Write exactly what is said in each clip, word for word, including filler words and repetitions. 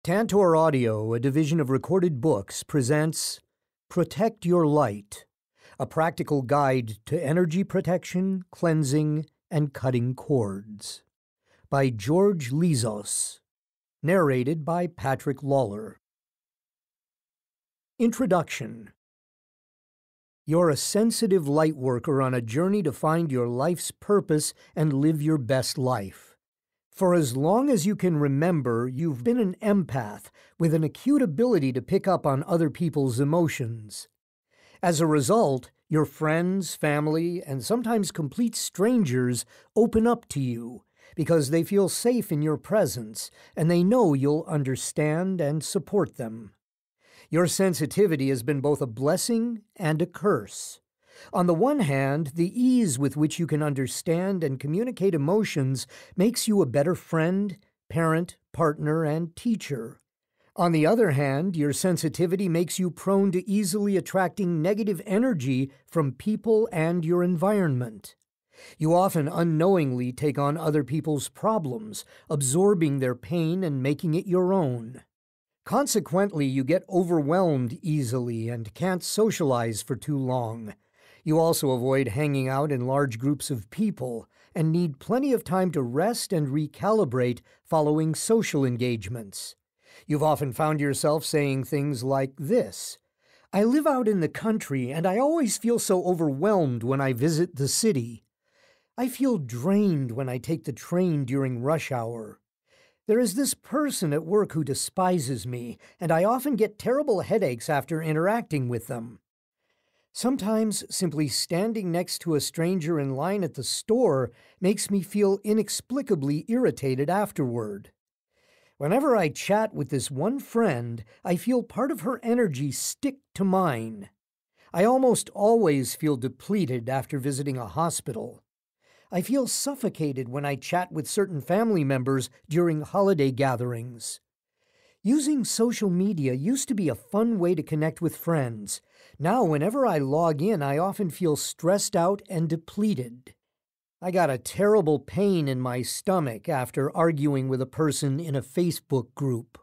Tantor Audio, a division of Recorded Books, presents Protect Your Light, a practical guide to energy protection, cleansing, and cutting cords, by George Lizos, narrated by Patrick Lawlor. Introduction. You're a sensitive light worker on a journey to find your life's purpose and live your best life. For as long as you can remember, you've been an empath with an acute ability to pick up on other people's emotions. As a result, your friends, family, and sometimes complete strangers open up to you because they feel safe in your presence and they know you'll understand and support them. Your sensitivity has been both a blessing and a curse. On the one hand, the ease with which you can understand and communicate emotions makes you a better friend, parent, partner, and teacher. On the other hand, your sensitivity makes you prone to easily attracting negative energy from people and your environment. You often unknowingly take on other people's problems, absorbing their pain and making it your own. Consequently, you get overwhelmed easily and can't socialize for too long. You also avoid hanging out in large groups of people and need plenty of time to rest and recalibrate following social engagements. You've often found yourself saying things like this: "I live out in the country and I always feel so overwhelmed when I visit the city. I feel drained when I take the train during rush hour. There is this person at work who despises me, and I often get terrible headaches after interacting with them. Sometimes simply standing next to a stranger in line at the store makes me feel inexplicably irritated afterward. Whenever I chat with this one friend, I feel part of her energy stick to mine. I almost always feel depleted after visiting a hospital. I feel suffocated when I chat with certain family members during holiday gatherings. Using social media used to be a fun way to connect with friends. Now, whenever I log in, I often feel stressed out and depleted. I got a terrible pain in my stomach after arguing with a person in a Facebook group."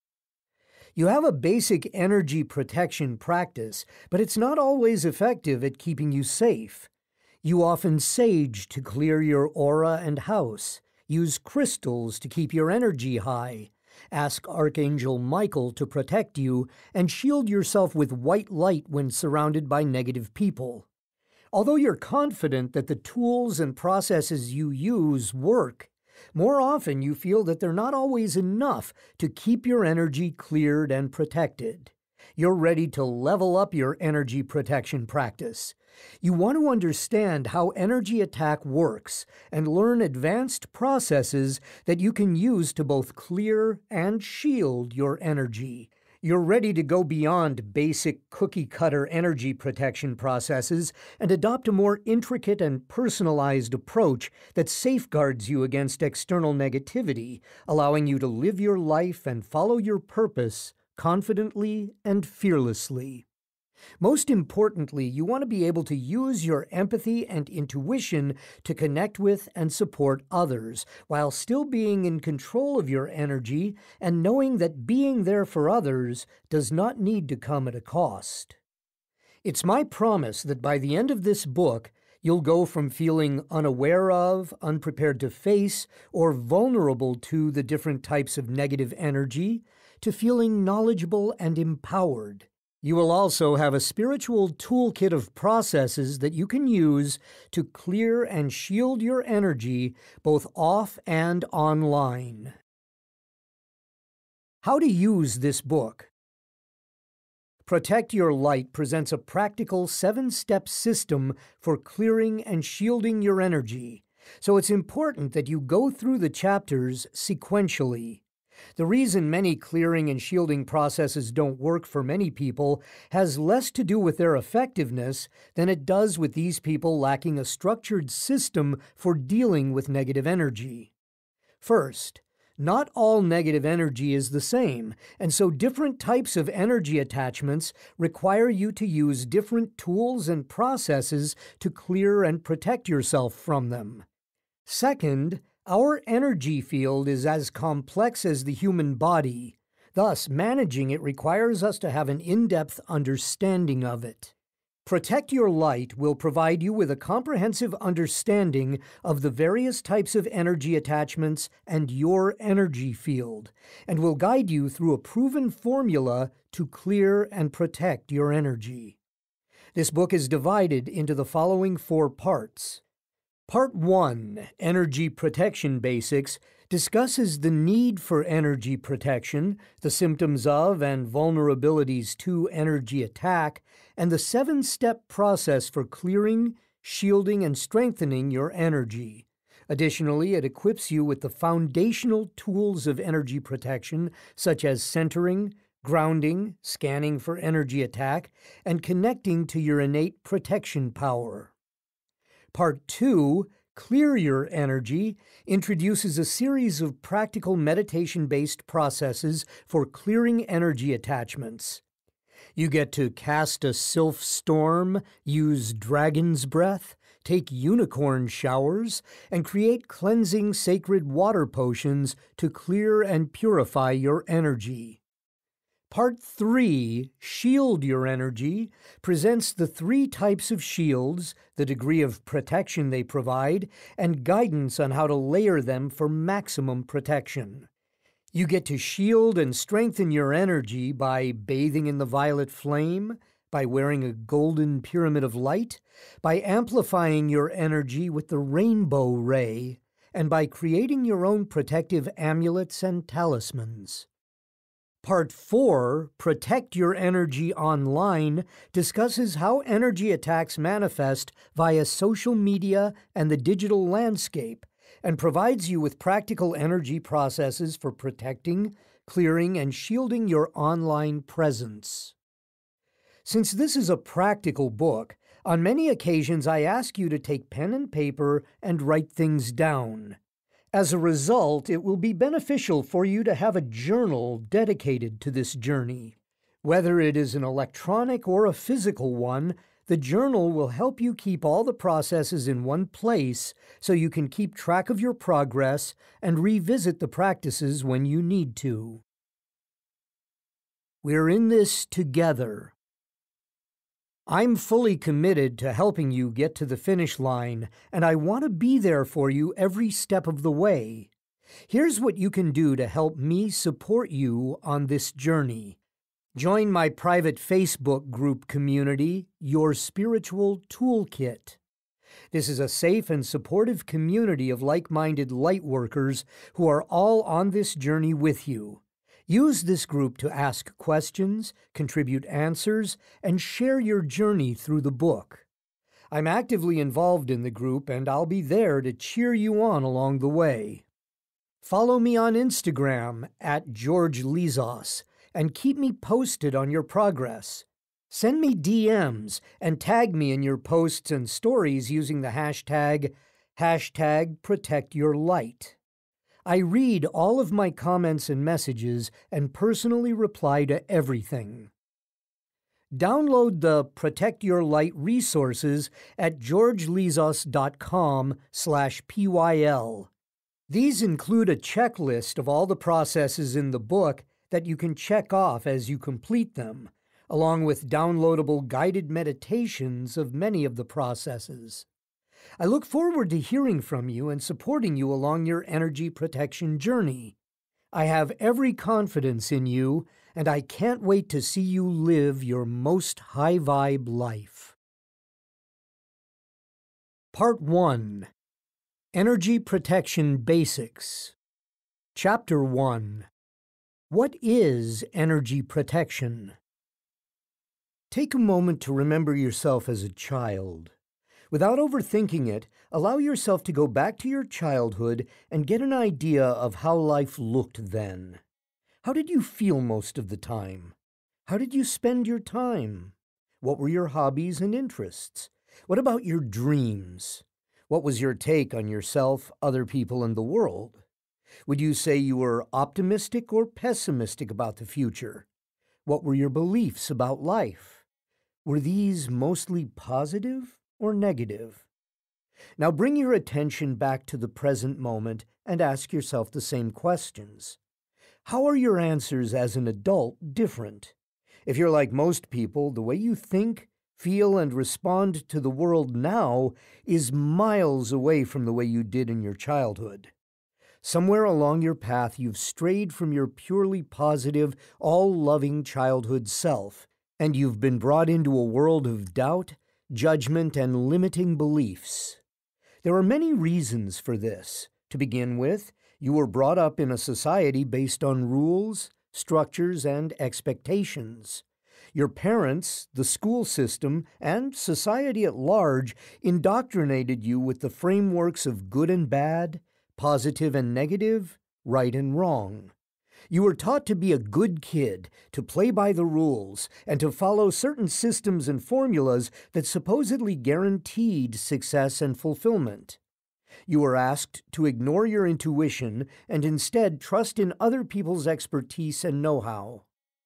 You have a basic energy protection practice, but it's not always effective at keeping you safe. You often sage to clear your aura and house, use crystals to keep your energy high, ask Archangel Michael to protect you, and shield yourself with white light when surrounded by negative people. Although you're confident that the tools and processes you use work, more often you feel that they're not always enough to keep your energy cleared and protected. You're ready to level up your energy protection practice. You want to understand how energy attack works and learn advanced processes that you can use to both clear and shield your energy. You're ready to go beyond basic cookie-cutter energy protection processes and adopt a more intricate and personalized approach that safeguards you against external negativity, allowing you to live your life and follow your purpose confidently and fearlessly. Most importantly, you want to be able to use your empathy and intuition to connect with and support others, while still being in control of your energy and knowing that being there for others does not need to come at a cost. It's my promise that by the end of this book, you'll go from feeling unaware of, unprepared to face, or vulnerable to the different types of negative energy, to feeling knowledgeable and empowered. You will also have a spiritual toolkit of processes that you can use to clear and shield your energy both off and online. How to use this book. Protect Your Light presents a practical seven-step system for clearing and shielding your energy, so it's important that you go through the chapters sequentially. The reason many clearing and shielding processes don't work for many people has less to do with their effectiveness than it does with these people lacking a structured system for dealing with negative energy. First, not all negative energy is the same, and so different types of energy attachments require you to use different tools and processes to clear and protect yourself from them. Second, our energy field is as complex as the human body. Thus, managing it requires us to have an in-depth understanding of it. Protect Your Light will provide you with a comprehensive understanding of the various types of energy attachments and your energy field, and will guide you through a proven formula to clear and protect your energy. This book is divided into the following four parts. Part one, Energy Protection Basics, discusses the need for energy protection, the symptoms of and vulnerabilities to energy attack, and the seven-step process for clearing, shielding, and strengthening your energy. Additionally, it equips you with the foundational tools of energy protection, such as centering, grounding, scanning for energy attack, and connecting to your innate protection power. Part two, Clear Your Energy, introduces a series of practical meditation-based processes for clearing energy attachments. You get to cast a sylph storm, use dragon's breath, take unicorn showers, and create cleansing sacred water potions to clear and purify your energy. Part three, Shield Your Energy, presents the three types of shields, the degree of protection they provide, and guidance on how to layer them for maximum protection. You get to shield and strengthen your energy by bathing in the violet flame, by wearing a golden pyramid of light, by amplifying your energy with the rainbow ray, and by creating your own protective amulets and talismans. Part four, Protect Your Energy Online, discusses how energy attacks manifest via social media and the digital landscape, and provides you with practical energy processes for protecting, clearing, and shielding your online presence. Since this is a practical book, on many occasions I ask you to take pen and paper and write things down. As a result, it will be beneficial for you to have a journal dedicated to this journey. Whether it is an electronic or a physical one, the journal will help you keep all the processes in one place so you can keep track of your progress and revisit the practices when you need to. We're in this together. I'm fully committed to helping you get to the finish line, and I want to be there for you every step of the way. Here's what you can do to help me support you on this journey. Join my private Facebook group community, Your Spiritual Toolkit. This is a safe and supportive community of like-minded lightworkers who are all on this journey with you. Use this group to ask questions, contribute answers, and share your journey through the book. I'm actively involved in the group, and I'll be there to cheer you on along the way. Follow me on Instagram at George Lizos and keep me posted on your progress. Send me D Ms and tag me in your posts and stories using the hashtag, hashtag ProtectYourLight. I read all of my comments and messages and personally reply to everything. Download the Protect Your Light resources at georgelizos.com slash pyl. These include a checklist of all the processes in the book that you can check off as you complete them, along with downloadable guided meditations of many of the processes. I look forward to hearing from you and supporting you along your energy protection journey. I have every confidence in you, and I can't wait to see you live your most high-vibe life. Part one, Energy Protection Basics. Chapter one, What is energy protection? Take a moment to remember yourself as a child. Without overthinking it, allow yourself to go back to your childhood and get an idea of how life looked then. How did you feel most of the time? How did you spend your time? What were your hobbies and interests? What about your dreams? What was your take on yourself, other people, and the world? Would you say you were optimistic or pessimistic about the future? What were your beliefs about life? Were these mostly positive or negative? Now bring your attention back to the present moment and ask yourself the same questions. How are your answers as an adult different? If you're like most people, the way you think, feel, and respond to the world now is miles away from the way you did in your childhood. Somewhere along your path, you've strayed from your purely positive, all-loving childhood self, and you've been brought into a world of doubt, judgment, and limiting beliefs. There are many reasons for this. To begin with, you were brought up in a society based on rules, structures, and expectations. Your parents, the school system, and society at large indoctrinated you with the frameworks of good and bad, positive and negative, right and wrong. You were taught to be a good kid, to play by the rules, and to follow certain systems and formulas that supposedly guaranteed success and fulfillment. You were asked to ignore your intuition and instead trust in other people's expertise and know-how.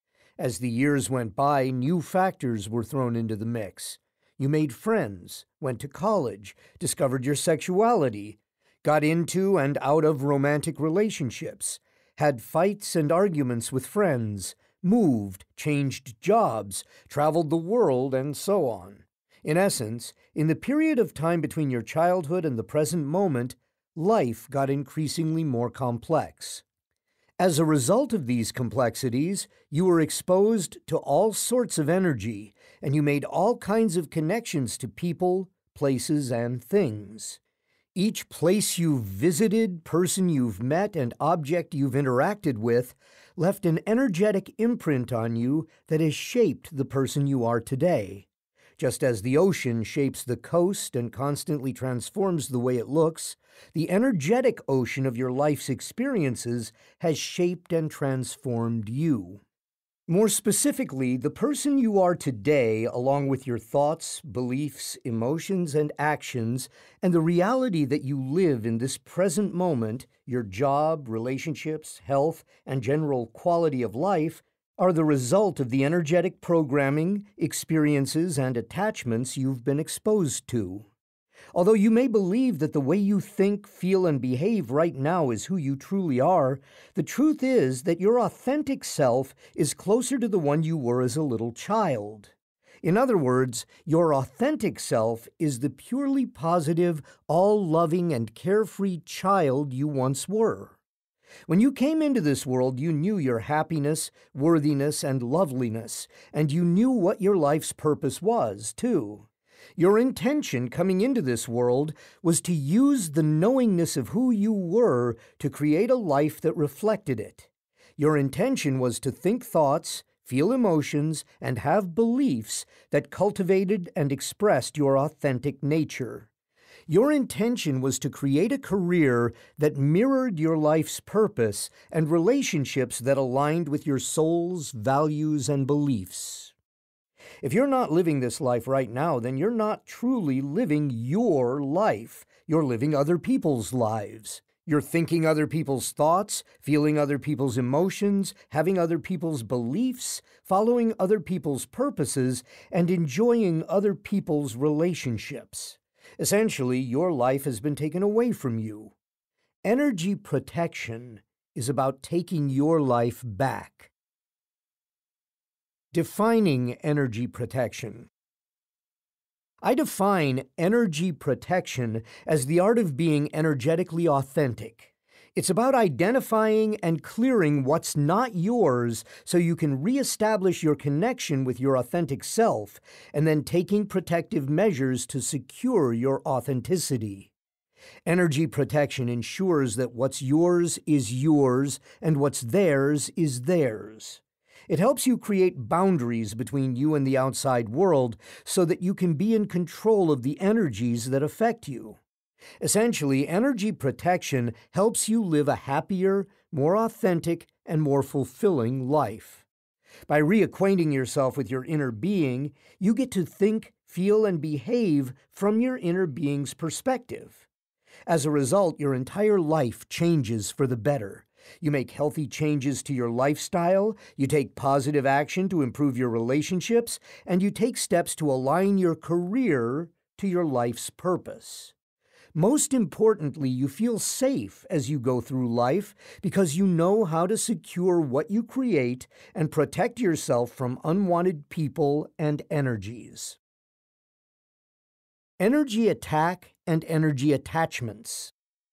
As the years went by, new factors were thrown into the mix. You made friends, went to college, discovered your sexuality, got into and out of romantic relationships, had fights and arguments with friends, moved, changed jobs, traveled the world, and so on. In essence, in the period of time between your childhood and the present moment, life got increasingly more complex. As a result of these complexities, you were exposed to all sorts of energy, and you made all kinds of connections to people, places, and things. Each place you've visited, person you've met, and object you've interacted with left an energetic imprint on you that has shaped the person you are today. Just as the ocean shapes the coast and constantly transforms the way it looks, the energetic ocean of your life's experiences has shaped and transformed you. More specifically, the person you are today, along with your thoughts, beliefs, emotions, and actions, and the reality that you live in this present moment, your job, relationships, health, and general quality of life, are the result of the energetic programming, experiences, and attachments you've been exposed to. Although you may believe that the way you think, feel, and behave right now is who you truly are, the truth is that your authentic self is closer to the one you were as a little child. In other words, your authentic self is the purely positive, all-loving, and carefree child you once were. When you came into this world, you knew your happiness, worthiness, and loveliness, and you knew what your life's purpose was, too. Your intention coming into this world was to use the knowingness of who you were to create a life that reflected it. Your intention was to think thoughts, feel emotions, and have beliefs that cultivated and expressed your authentic nature. Your intention was to create a career that mirrored your life's purpose and relationships that aligned with your soul's values and beliefs. If you're not living this life right now, then you're not truly living your life. You're living other people's lives. You're thinking other people's thoughts, feeling other people's emotions, having other people's beliefs, following other people's purposes, and enjoying other people's relationships. Essentially, your life has been taken away from you. Energy protection is about taking your life back. Defining energy protection. I define energy protection as the art of being energetically authentic. It's about identifying and clearing what's not yours so you can reestablish your connection with your authentic self, and then taking protective measures to secure your authenticity. Energy protection ensures that what's yours is yours and what's theirs is theirs. It helps you create boundaries between you and the outside world so that you can be in control of the energies that affect you. Essentially, energy protection helps you live a happier, more authentic, and more fulfilling life. By reacquainting yourself with your inner being, you get to think, feel, and behave from your inner being's perspective. As a result, your entire life changes for the better. You make healthy changes to your lifestyle, you take positive action to improve your relationships, and you take steps to align your career to your life's purpose. Most importantly, you feel safe as you go through life because you know how to secure what you create and protect yourself from unwanted people and energies. Energy attack and energy attachments.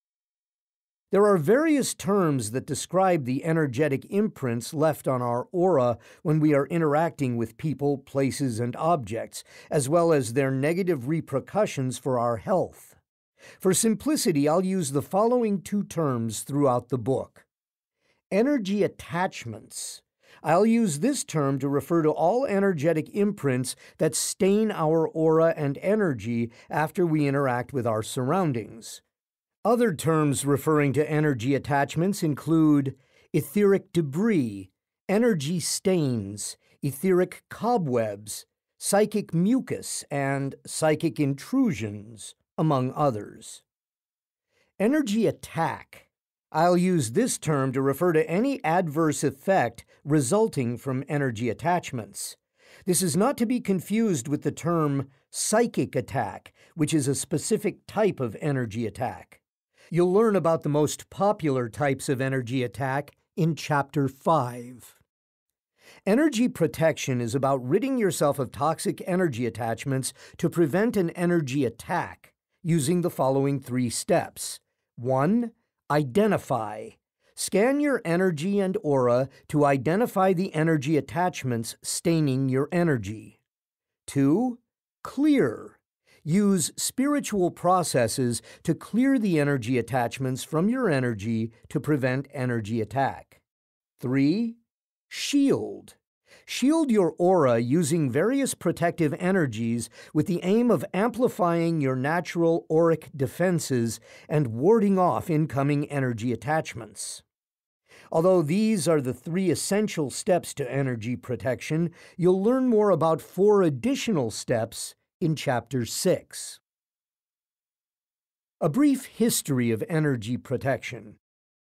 There are various terms that describe the energetic imprints left on our aura when we are interacting with people, places, and objects, as well as their negative repercussions for our health. For simplicity, I'll use the following two terms throughout the book. Energy attachments. I'll use this term to refer to all energetic imprints that stain our aura and energy after we interact with our surroundings. Other terms referring to energy attachments include etheric debris, energy stains, etheric cobwebs, psychic mucus, and psychic intrusions, among others. Energy attack. I'll use this term to refer to any adverse effect resulting from energy attachments. This is not to be confused with the term psychic attack, which is a specific type of energy attack. You'll learn about the most popular types of energy attack in Chapter five. Energy protection is about ridding yourself of toxic energy attachments to prevent an energy attack using the following three steps. one. Identify. Scan your energy and aura to identify the energy attachments staining your energy. two. Clear. Use spiritual processes to clear the energy attachments from your energy to prevent energy attack. three. Shield. Shield your aura using various protective energies with the aim of amplifying your natural auric defenses and warding off incoming energy attachments. Although these are the three essential steps to energy protection, you'll learn more about four additional steps in Chapter six. A brief history of energy protection.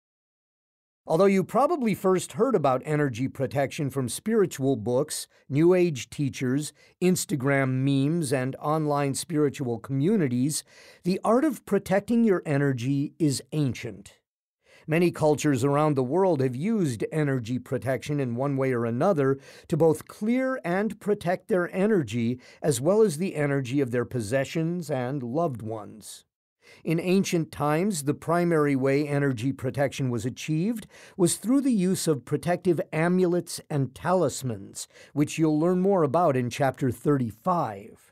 Although you probably first heard about energy protection from spiritual books, New Age teachers, Instagram memes, and online spiritual communities, the art of protecting your energy is ancient. Many cultures around the world have used energy protection in one way or another to both clear and protect their energy, as well as the energy of their possessions and loved ones. In ancient times, the primary way energy protection was achieved was through the use of protective amulets and talismans, which you'll learn more about in Chapter thirty-five.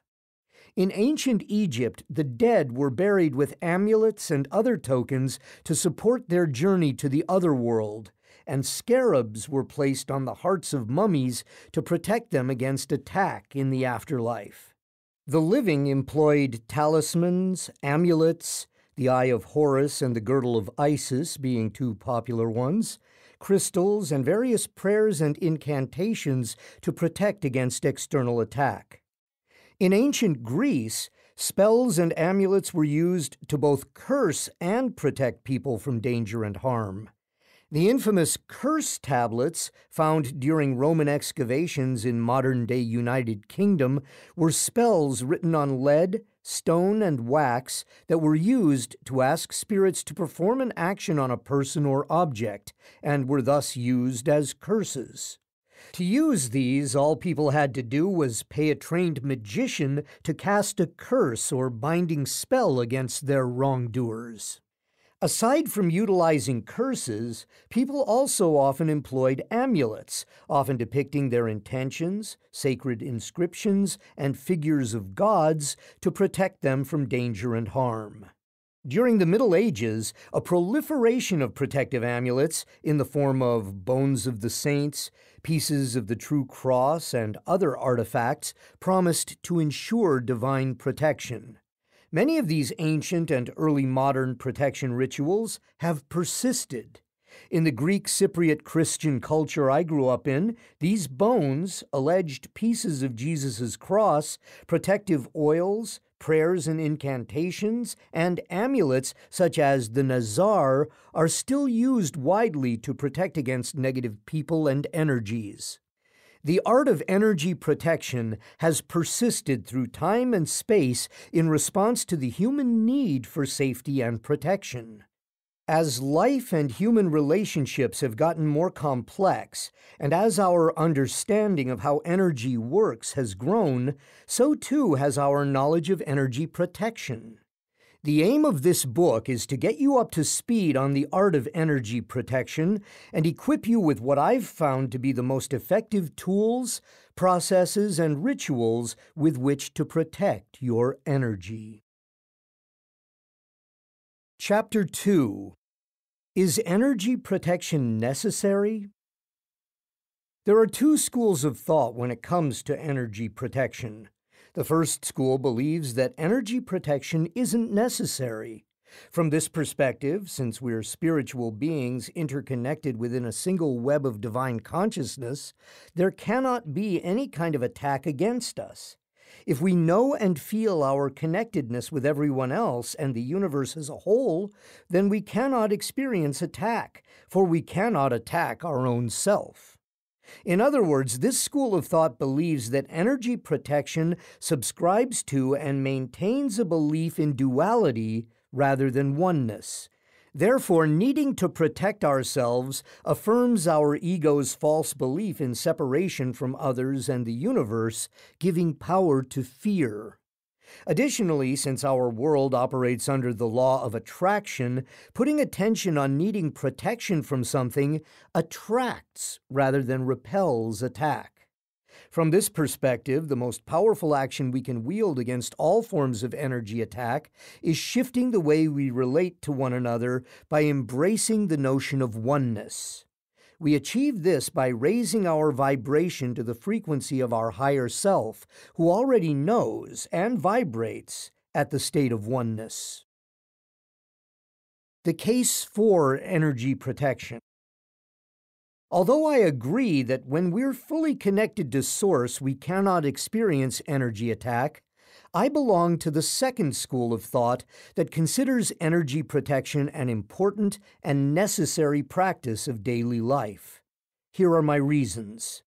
In ancient Egypt, the dead were buried with amulets and other tokens to support their journey to the other world, and scarabs were placed on the hearts of mummies to protect them against attack in the afterlife. The living employed talismans, amulets, the Eye of Horus and the Girdle of Isis being two popular ones, crystals, and various prayers and incantations to protect against external attack. In ancient Greece, spells and amulets were used to both curse and protect people from danger and harm. The infamous curse tablets found during Roman excavations in modern-day United Kingdom were spells written on lead, stone, and wax that were used to ask spirits to perform an action on a person or object, and were thus used as curses. To use these, all people had to do was pay a trained magician to cast a curse or binding spell against their wrongdoers. Aside from utilizing curses, people also often employed amulets, often depicting their intentions, sacred inscriptions, and figures of gods to protect them from danger and harm. During the Middle Ages, a proliferation of protective amulets in the form of bones of the saints, pieces of the true cross, and other artifacts promised to ensure divine protection. Many of these ancient and early modern protection rituals have persisted. In the Greek Cypriot Christian culture I grew up in, these bones, alleged pieces of Jesus' cross, protective oils, prayers and incantations, and amulets such as the Nazar are still used widely to protect against negative people and energies. The art of energy protection has persisted through time and space in response to the human need for safety and protection. As life and human relationships have gotten more complex, and as our understanding of how energy works has grown, so too has our knowledge of energy protection. The aim of this book is to get you up to speed on the art of energy protection and equip you with what I've found to be the most effective tools, processes, and rituals with which to protect your energy. Chapter two. Is energy protection necessary? There are two schools of thought when it comes to energy protection. The first school believes that energy protection isn't necessary. From this perspective, since we're spiritual beings interconnected within a single web of divine consciousness, there cannot be any kind of attack against us. If we know and feel our connectedness with everyone else and the universe as a whole, then we cannot experience attack, for we cannot attack our own self. In other words, this school of thought believes that energy protection subscribes to and maintains a belief in duality rather than oneness. Therefore, needing to protect ourselves affirms our ego's false belief in separation from others and the universe, giving power to fear. Additionally, since our world operates under the law of attraction, putting attention on needing protection from something attracts rather than repels attack. From this perspective, the most powerful action we can wield against all forms of energy attack is shifting the way we relate to one another by embracing the notion of oneness. We achieve this by raising our vibration to the frequency of our higher self, who already knows and vibrates at the state of oneness. The case for energy protection. Although I agree that when we're fully connected to Source, we cannot experience energy attack, I belong to the second school of thought that considers energy protection an important and necessary practice of daily life. Here are my reasons.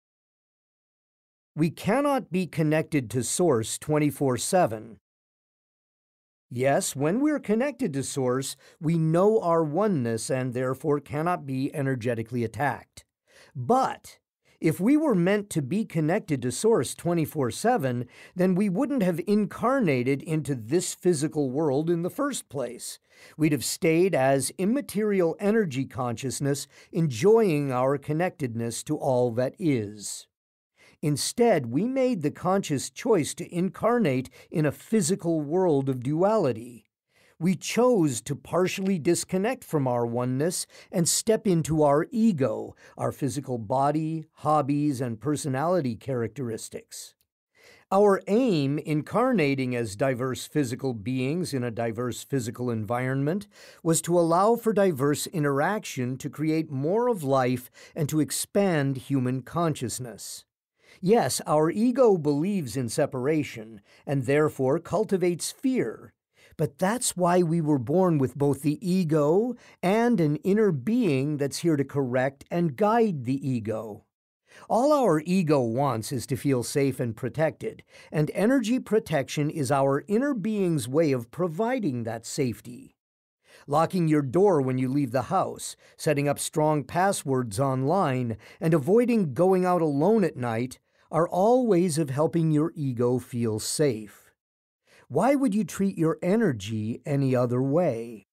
We cannot be connected to Source twenty-four seven. Yes, when we're connected to Source, we know our oneness and therefore cannot be energetically attacked. But if we were meant to be connected to Source twenty-four seven, then we wouldn't have incarnated into this physical world in the first place. We'd have stayed as immaterial energy consciousness, enjoying our connectedness to all that is. Instead, we made the conscious choice to incarnate in a physical world of duality. We chose to partially disconnect from our oneness and step into our ego, our physical body, hobbies, and personality characteristics. Our aim, incarnating as diverse physical beings in a diverse physical environment, was to allow for diverse interaction to create more of life and to expand human consciousness. Yes, our ego believes in separation and therefore cultivates fear. But that's why we were born with both the ego and an inner being that's here to correct and guide the ego. All our ego wants is to feel safe and protected, and energy protection is our inner being's way of providing that safety. Locking your door when you leave the house, setting up strong passwords online, and avoiding going out alone at night are all ways of helping your ego feel safe. Why would you treat your energy any other way?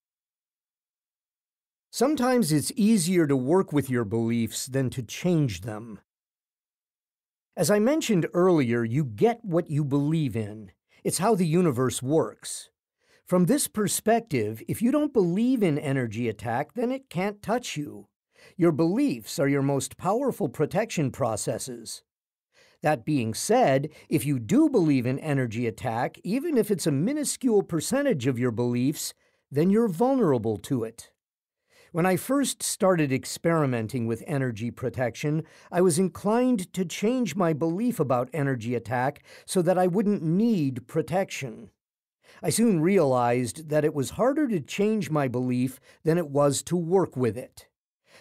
Sometimes it's easier to work with your beliefs than to change them. As I mentioned earlier, you get what you believe in. It's how the universe works. From this perspective, if you don't believe in energy attack, then it can't touch you. Your beliefs are your most powerful protection processes. That being said, if you do believe in energy attack, even if it's a minuscule percentage of your beliefs, then you're vulnerable to it. When I first started experimenting with energy protection, I was inclined to change my belief about energy attack so that I wouldn't need protection. I soon realized that it was harder to change my belief than it was to work with it.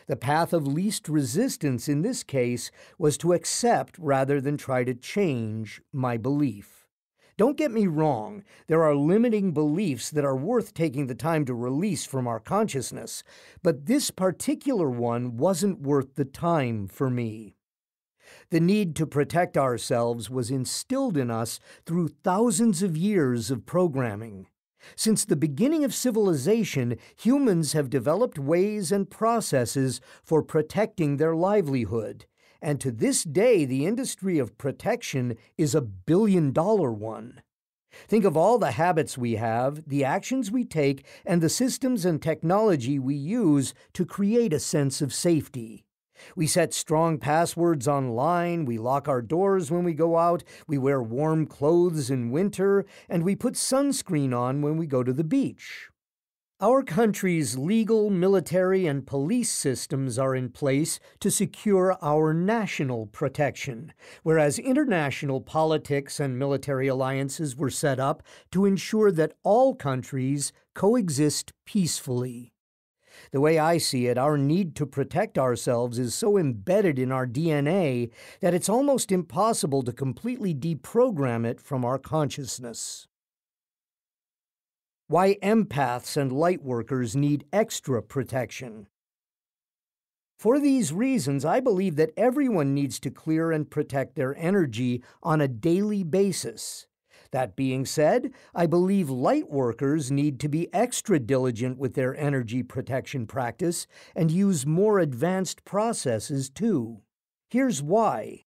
The path of least resistance in this case was to accept rather than try to change my belief. Don't get me wrong, there are limiting beliefs that are worth taking the time to release from our consciousness, but this particular one wasn't worth the time for me. The need to protect ourselves was instilled in us through thousands of years of programming. Since the beginning of civilization, humans have developed ways and processes for protecting their livelihood. And to this day, the industry of protection is a billion-dollar one. Think of all the habits we have, the actions we take, and the systems and technology we use to create a sense of safety. We set strong passwords online, we lock our doors when we go out, we wear warm clothes in winter, and we put sunscreen on when we go to the beach. Our country's legal, military, and police systems are in place to secure our national protection, whereas international politics and military alliances were set up to ensure that all countries coexist peacefully. The way I see it, our need to protect ourselves is so embedded in our D N A that it's almost impossible to completely deprogram it from our consciousness. Why empaths and lightworkers need extra protection. For these reasons, I believe that everyone needs to clear and protect their energy on a daily basis. That being said, I believe lightworkers need to be extra diligent with their energy protection practice and use more advanced processes too. Here's why.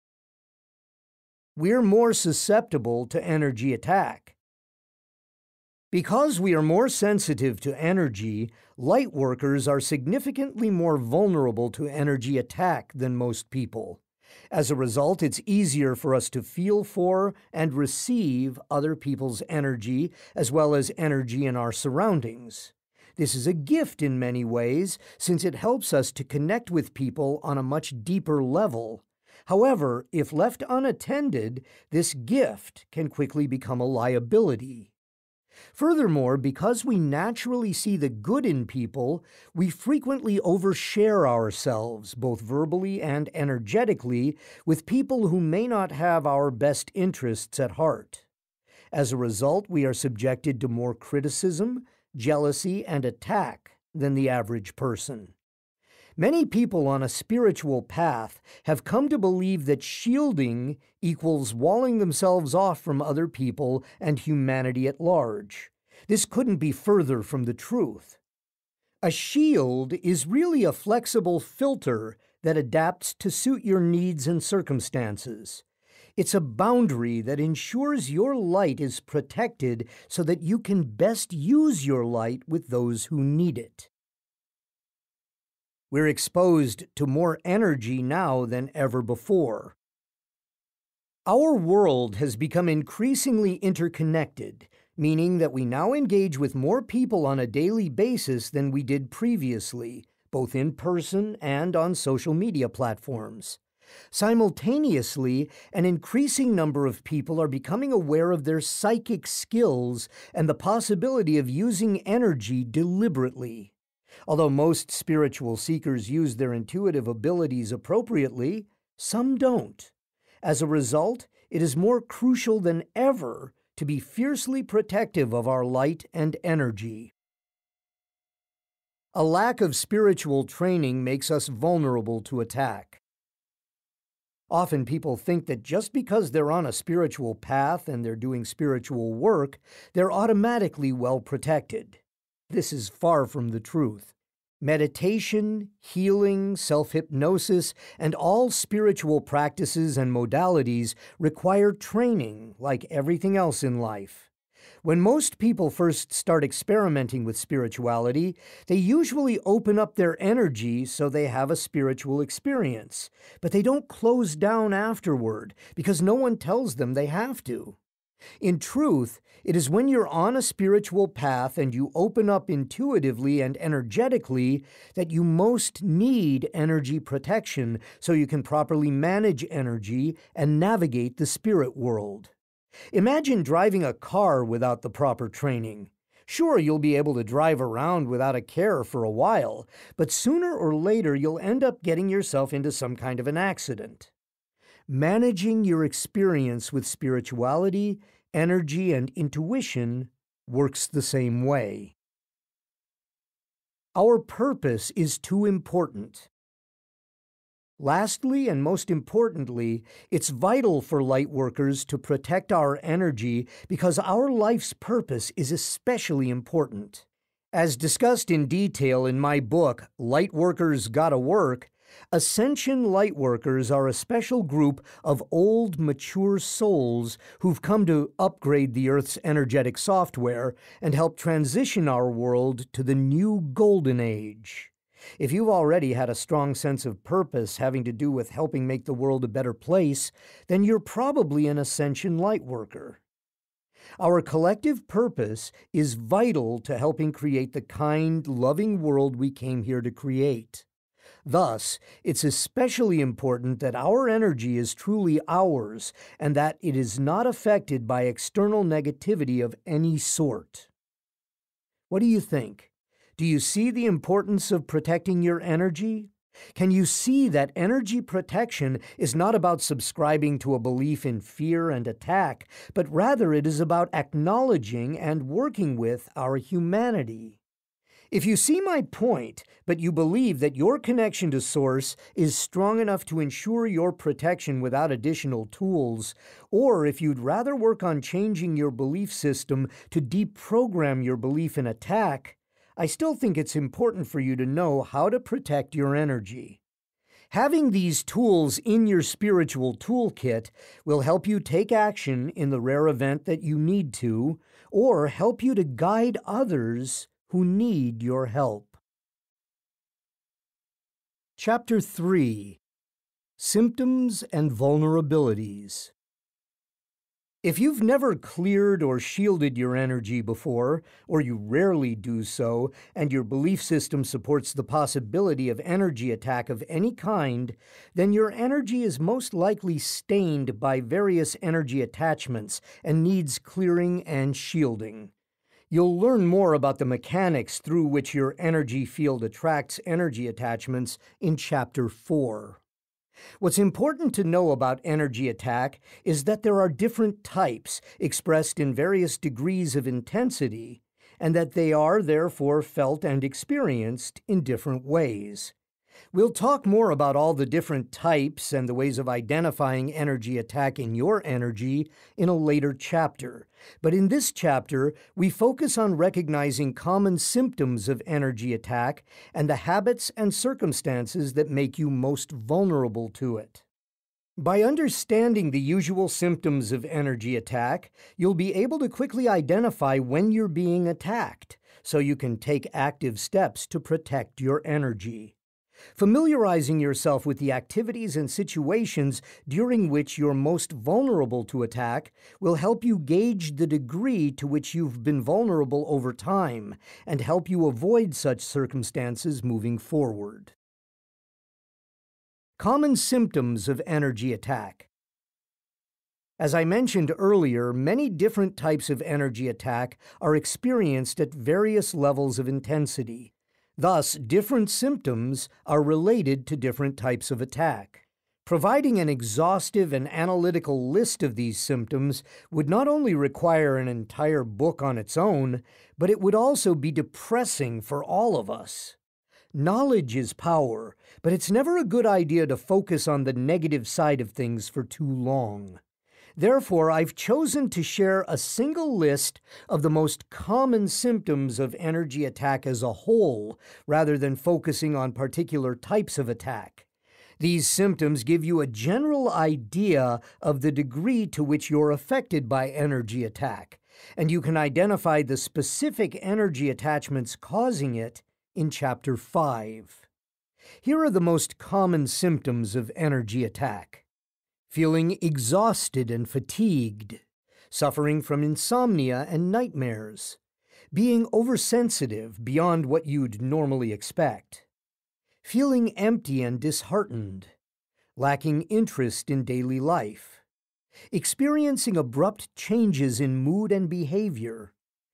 We're more susceptible to energy attack. Because we are more sensitive to energy, lightworkers are significantly more vulnerable to energy attack than most people. As a result, it's easier for us to feel for and receive other people's energy, as well as energy in our surroundings. This is a gift in many ways, since it helps us to connect with people on a much deeper level. However, if left unattended, this gift can quickly become a liability. Furthermore, because we naturally see the good in people, we frequently overshare ourselves, both verbally and energetically, with people who may not have our best interests at heart. As a result, we are subjected to more criticism, jealousy, and attack than the average person. Many people on a spiritual path have come to believe that shielding equals walling themselves off from other people and humanity at large. This couldn't be further from the truth. A shield is really a flexible filter that adapts to suit your needs and circumstances. It's a boundary that ensures your light is protected so that you can best use your light with those who need it. We're exposed to more energy now than ever before. Our world has become increasingly interconnected, meaning that we now engage with more people on a daily basis than we did previously, both in person and on social media platforms. Simultaneously, an increasing number of people are becoming aware of their psychic skills and the possibility of using energy deliberately. Although most spiritual seekers use their intuitive abilities appropriately, some don't. As a result, it is more crucial than ever to be fiercely protective of our light and energy. A lack of spiritual training makes us vulnerable to attack. Often people think that just because they're on a spiritual path and they're doing spiritual work, they're automatically well protected. This is far from the truth. Meditation, healing, self-hypnosis, and all spiritual practices and modalities require training, like everything else in life. When most people first start experimenting with spirituality, they usually open up their energy so they have a spiritual experience, but they don't close down afterward because no one tells them they have to. In truth, it is when you're on a spiritual path and you open up intuitively and energetically that you most need energy protection so you can properly manage energy and navigate the spirit world. Imagine driving a car without the proper training. Sure, you'll be able to drive around without a care for a while, but sooner or later you'll end up getting yourself into some kind of an accident. Managing your experience with spirituality, energy, and intuition works the same way. Our purpose is too important. Lastly, and most importantly, it's vital for lightworkers to protect our energy because our life's purpose is especially important. As discussed in detail in my book, Lightworkers Gotta Work, Ascension Lightworkers are a special group of old, mature souls who've come to upgrade the Earth's energetic software and help transition our world to the new golden age. If you've already had a strong sense of purpose having to do with helping make the world a better place, then you're probably an Ascension Lightworker. Our collective purpose is vital to helping create the kind, loving world we came here to create. Thus, it's especially important that our energy is truly ours and that it is not affected by external negativity of any sort. What do you think? Do you see the importance of protecting your energy? Can you see that energy protection is not about subscribing to a belief in fear and attack, but rather it is about acknowledging and working with our humanity? If you see my point, but you believe that your connection to Source is strong enough to ensure your protection without additional tools, or if you'd rather work on changing your belief system to deprogram your belief in attack, I still think it's important for you to know how to protect your energy. Having these tools in your spiritual toolkit will help you take action in the rare event that you need to, or help you to guide others who need your help. Chapter three. Symptoms and Vulnerabilities. If you've never cleared or shielded your energy before, or you rarely do so, and your belief system supports the possibility of energy attack of any kind, then your energy is most likely stained by various energy attachments and needs clearing and shielding. You'll learn more about the mechanics through which your energy field attracts energy attachments in Chapter four. What's important to know about energy attack is that there are different types expressed in various degrees of intensity, and that they are therefore felt and experienced in different ways. We'll talk more about all the different types and the ways of identifying energy attack in your energy in a later chapter. But in this chapter, we focus on recognizing common symptoms of energy attack and the habits and circumstances that make you most vulnerable to it. By understanding the usual symptoms of energy attack, you'll be able to quickly identify when you're being attacked, so you can take active steps to protect your energy. Familiarizing yourself with the activities and situations during which you're most vulnerable to attack will help you gauge the degree to which you've been vulnerable over time and help you avoid such circumstances moving forward. Common symptoms of energy attack. As I mentioned earlier, many different types of energy attack are experienced at various levels of intensity. Thus, different symptoms are related to different types of attack. Providing an exhaustive and analytical list of these symptoms would not only require an entire book on its own, but it would also be depressing for all of us. Knowledge is power, but it's never a good idea to focus on the negative side of things for too long. Therefore, I've chosen to share a single list of the most common symptoms of energy attack as a whole, rather than focusing on particular types of attack. These symptoms give you a general idea of the degree to which you're affected by energy attack, and you can identify the specific energy attachments causing it in Chapter five. Here are the most common symptoms of energy attack. Feeling exhausted and fatigued, suffering from insomnia and nightmares, being oversensitive beyond what you'd normally expect, feeling empty and disheartened, lacking interest in daily life, experiencing abrupt changes in mood and behavior,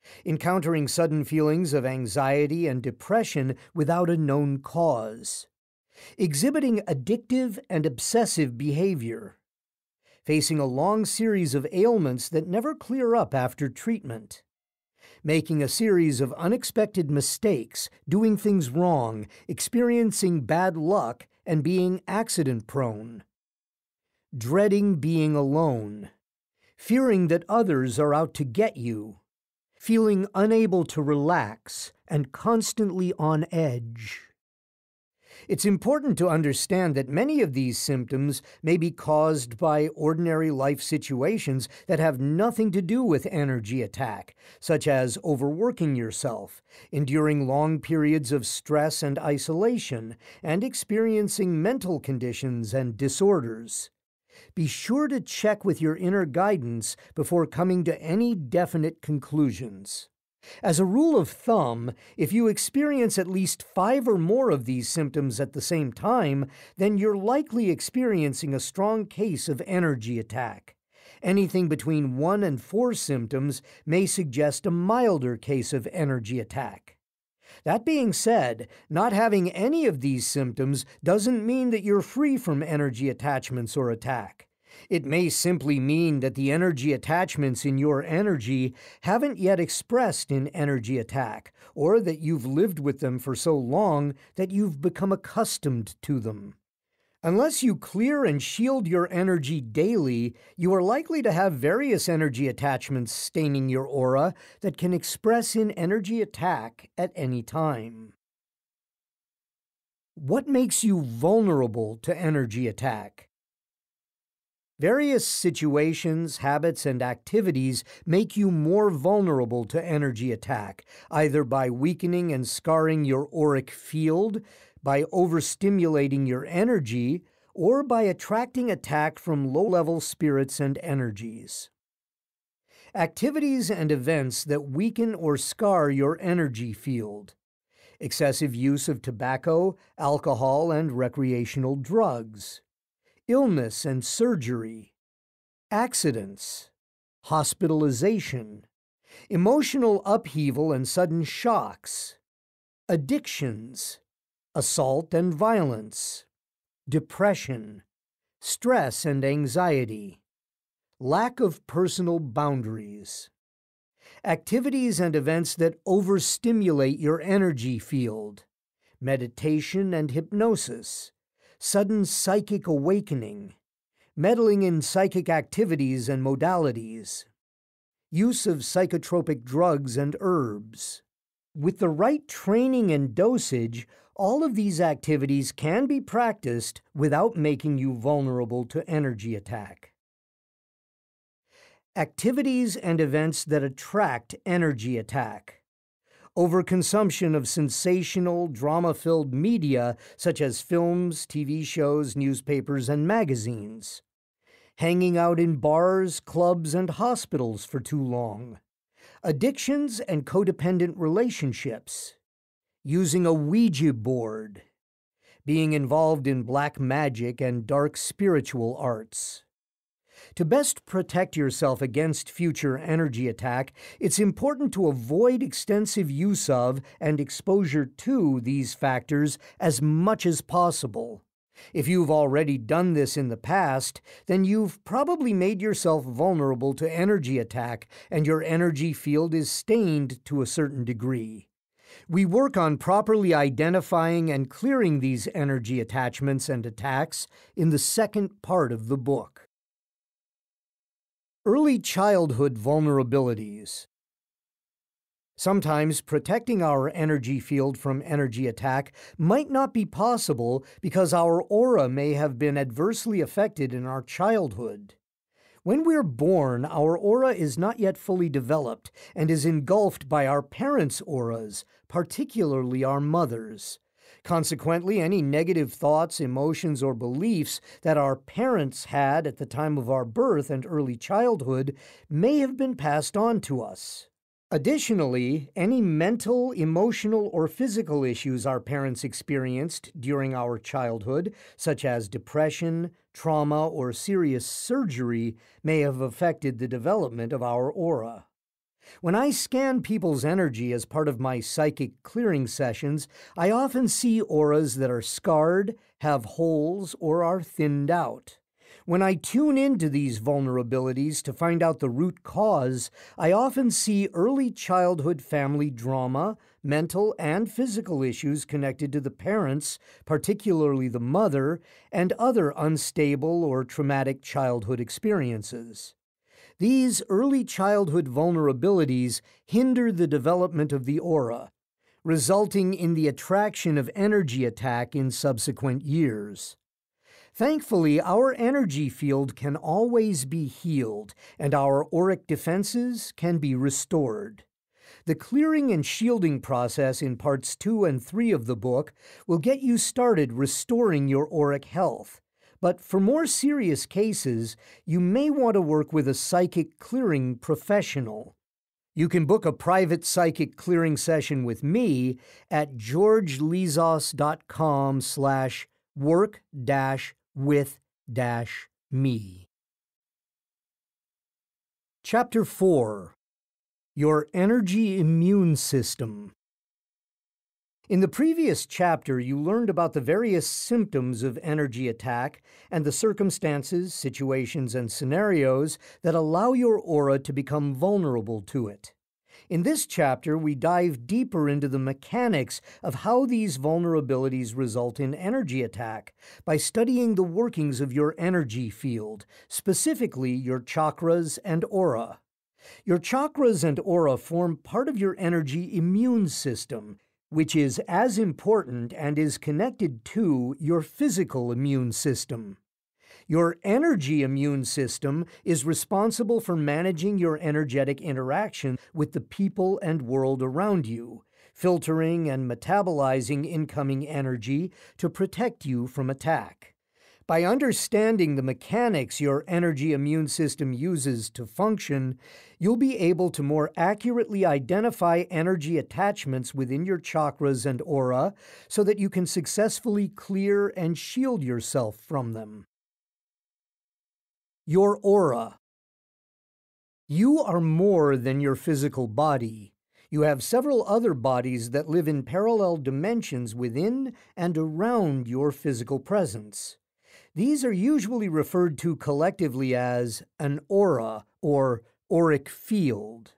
encountering sudden feelings of anxiety and depression without a known cause, exhibiting addictive and obsessive behavior, facing a long series of ailments that never clear up after treatment, making a series of unexpected mistakes, doing things wrong, experiencing bad luck, and being accident-prone, dreading being alone, fearing that others are out to get you, feeling unable to relax, and constantly on edge. It's important to understand that many of these symptoms may be caused by ordinary life situations that have nothing to do with energy attack, such as overworking yourself, enduring long periods of stress and isolation, and experiencing mental conditions and disorders. Be sure to check with your inner guidance before coming to any definite conclusions. As a rule of thumb, if you experience at least five or more of these symptoms at the same time, then you're likely experiencing a strong case of energy attack. Anything between one and four symptoms may suggest a milder case of energy attack. That being said, not having any of these symptoms doesn't mean that you're free from energy attachments or attack. It may simply mean that the energy attachments in your energy haven't yet expressed in energy attack, or that you've lived with them for so long that you've become accustomed to them. Unless you clear and shield your energy daily, you are likely to have various energy attachments staining your aura that can express in energy attack at any time. What makes you vulnerable to energy attack? Various situations, habits, and activities make you more vulnerable to energy attack, either by weakening and scarring your auric field, by overstimulating your energy, or by attracting attack from low-level spirits and energies. Activities and events that weaken or scar your energy field. Excessive use of tobacco, alcohol, and recreational drugs. Illness and surgery, accidents, hospitalization, emotional upheaval and sudden shocks, addictions, assault and violence, depression, stress and anxiety, lack of personal boundaries, activities and events that overstimulate your energy field, meditation and hypnosis, sudden psychic awakening, meddling in psychic activities and modalities, use of psychotropic drugs and herbs. With the right training and dosage, all of these activities can be practiced without making you vulnerable to energy attack. Activities and events that attract energy attack. Overconsumption of sensational, drama-filled media such as films, T V shows, newspapers, and magazines. Hanging out in bars, clubs, and hospitals for too long. Addictions and codependent relationships. Using a Ouija board. Being involved in black magic and dark spiritual arts. To best protect yourself against future energy attack, it's important to avoid extensive use of and exposure to these factors as much as possible. If you've already done this in the past, then you've probably made yourself vulnerable to energy attack, and your energy field is stained to a certain degree. We work on properly identifying and clearing these energy attachments and attacks in the second part of the book. Early childhood vulnerabilities. Sometimes protecting our energy field from energy attack might not be possible because our aura may have been adversely affected in our childhood. When we're born, our aura is not yet fully developed and is engulfed by our parents' auras, particularly our mothers. Consequently, any negative thoughts, emotions, or beliefs that our parents had at the time of our birth and early childhood may have been passed on to us. Additionally, any mental, emotional, or physical issues our parents experienced during our childhood, such as depression, trauma, or serious surgery, may have affected the development of our aura. When I scan people's energy as part of my psychic clearing sessions, I often see auras that are scarred, have holes, or are thinned out. When I tune into these vulnerabilities to find out the root cause, I often see early childhood family drama, mental and physical issues connected to the parents, particularly the mother, and other unstable or traumatic childhood experiences. These early childhood vulnerabilities hinder the development of the aura, resulting in the attraction of energy attack in subsequent years. Thankfully, our energy field can always be healed, and our auric defenses can be restored. The clearing and shielding process in parts two and three of the book will get you started restoring your auric health. But for more serious cases, you may want to work with a psychic clearing professional. You can book a private psychic clearing session with me at georgelizos.com slash work dash with dash me. Chapter four. Your Energy Immune System. In the previous chapter, you learned about the various symptoms of energy attack and the circumstances, situations, and scenarios that allow your aura to become vulnerable to it. In this chapter, we dive deeper into the mechanics of how these vulnerabilities result in energy attack by studying the workings of your energy field, specifically your chakras and aura. Your chakras and aura form part of your energy immune system, which is as important and is connected to your physical immune system. Your energy immune system is responsible for managing your energetic interaction with the people and world around you, filtering and metabolizing incoming energy to protect you from attack. By understanding the mechanics your energy immune system uses to function, you'll be able to more accurately identify energy attachments within your chakras and aura so that you can successfully clear and shield yourself from them. Your aura. You are more than your physical body. You have several other bodies that live in parallel dimensions within and around your physical presence. These are usually referred to collectively as an aura or auric field.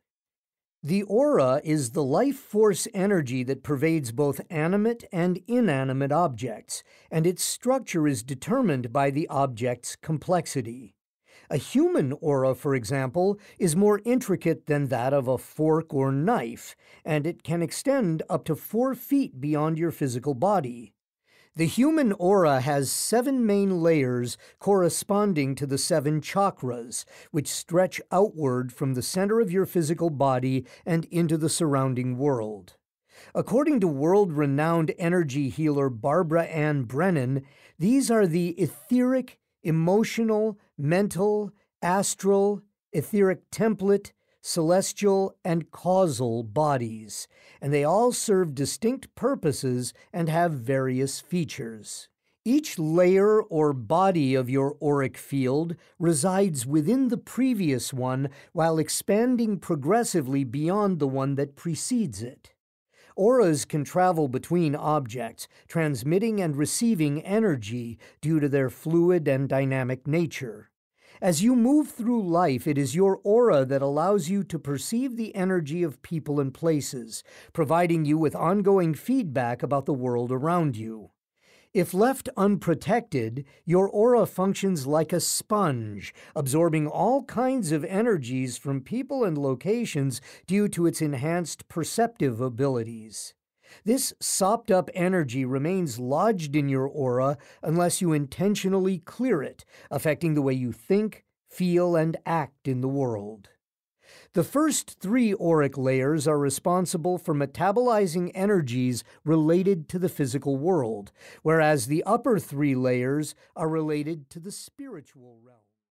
The aura is the life force energy that pervades both animate and inanimate objects, and its structure is determined by the object's complexity. A human aura, for example, is more intricate than that of a fork or knife, and it can extend up to four feet beyond your physical body. The human aura has seven main layers corresponding to the seven chakras, which stretch outward from the center of your physical body and into the surrounding world. According to world-renowned energy healer Barbara Ann Brennan, these are the etheric, emotional, mental, astral, etheric template, celestial, and causal bodies, and they all serve distinct purposes and have various features. Each layer or body of your auric field resides within the previous one while expanding progressively beyond the one that precedes it. Auras can travel between objects, transmitting and receiving energy due to their fluid and dynamic nature. As you move through life, it is your aura that allows you to perceive the energy of people and places, providing you with ongoing feedback about the world around you. If left unprotected, your aura functions like a sponge, absorbing all kinds of energies from people and locations due to its enhanced perceptive abilities. This sopped-up energy remains lodged in your aura unless you intentionally clear it, affecting the way you think, feel, and act in the world. The first three auric layers are responsible for metabolizing energies related to the physical world, whereas the upper three layers are related to the spiritual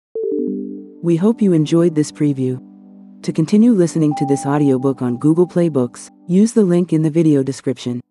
realm. We hope you enjoyed this preview. To continue listening to this audiobook on Google Play Books, use the link in the video description.